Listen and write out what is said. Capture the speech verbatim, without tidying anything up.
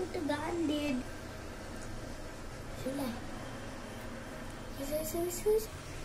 what the gun did. Should I? Yes, yes, yes, yes.